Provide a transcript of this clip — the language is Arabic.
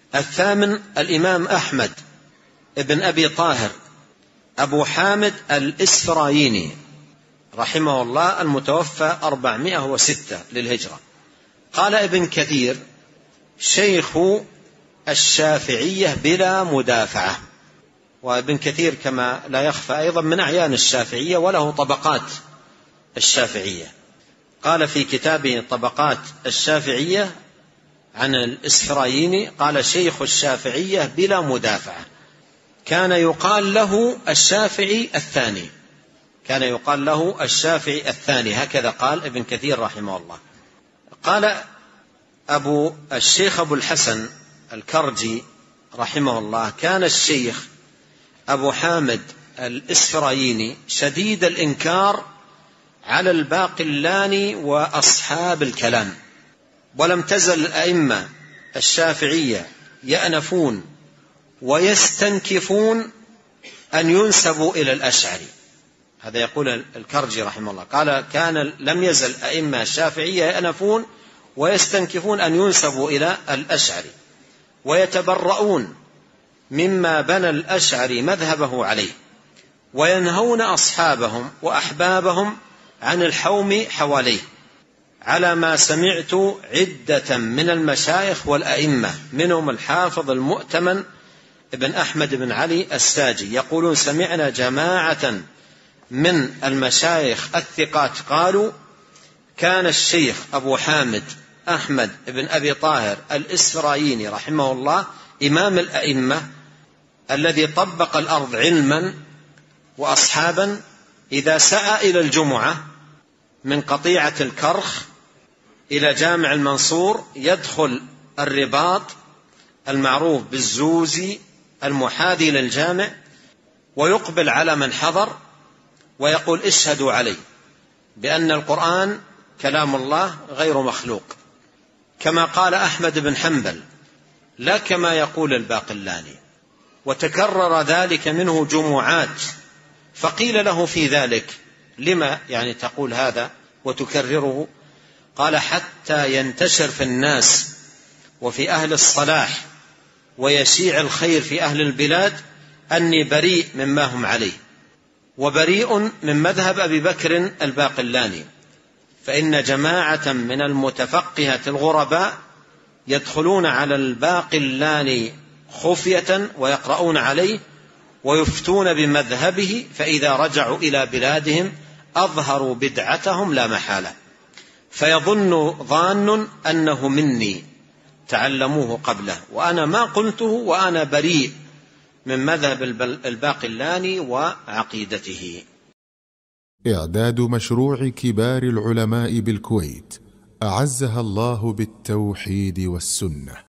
الثامن الإمام أحمد بن أبي طاهر أبو حامد الإسفرايني رحمه الله، المتوفى 406 للهجرة. قال ابن كثير: شيخ الشافعية بلا مدافعة. وابن كثير كما لا يخفى أيضا من أعيان الشافعية، وله طبقات الشافعية. قال في كتابه طبقات الشافعية عن الإسفرايني، قال: شيخ الشافعية بلا مدافعة، كان يقال له الشافعي الثاني، كان يقال له الشافعي الثاني، هكذا قال ابن كثير رحمه الله. قال الشيخ أبو الحسن الكرجي رحمه الله: كان الشيخ أبو حامد الإسفرايني شديد الإنكار على الباقلاني وأصحاب الكلام، ولم تزل الأئمة الشافعية يأنفون ويستنكفون أن ينسبوا إلى الأشعري. هذا يقول الكرجي رحمه الله، قال: لم يزل أئمة الشافعية يأنفون ويستنكفون أن ينسبوا إلى الأشعري، ويتبرؤون مما بنى الأشعري مذهبه عليه، وينهون أصحابهم وأحبابهم عن الحوم حواليه، على ما سمعت عدة من المشايخ والأئمة، منهم الحافظ المؤتمن ابن أحمد بن علي الساجي، يقولون: سمعنا جماعة من المشايخ الثقات قالوا: كان الشيخ أبو حامد أحمد بن أبي طاهر الإسفرايني رحمه الله إمام الأئمة الذي طبق الأرض علما وأصحابا، إذا سعى إلى الجمعة من قطيعة الكرخ إلى جامع المنصور يدخل الرباط المعروف بالزوزي المحاذي للجامع، ويقبل على من حضر ويقول: اشهدوا علي بأن القرآن كلام الله غير مخلوق، كما قال أحمد بن حنبل، لا كما يقول الباقلاني. وتكرر ذلك منه جمعات، فقيل له في ذلك: لما يعني تقول هذا وتكرره؟ قال: حتى ينتشر في الناس وفي أهل الصلاح ويشيع الخير في أهل البلاد أني بريء مما هم عليه، وبريء من مذهب أبي بكر الباقلاني، فإن جماعة من المتفقهة الغرباء يدخلون على الباقلاني خفية ويقرؤون عليه ويفتون بمذهبه، فإذا رجعوا إلى بلادهم أظهروا بدعتهم لا محالة، فيظن ظان أنه مني تعلموه قبله، وأنا ما قلته، وأنا بريء من مذهب الباقلاني وعقيدته. إعداد مشروع كبار العلماء بالكويت أعزها الله بالتوحيد والسنة.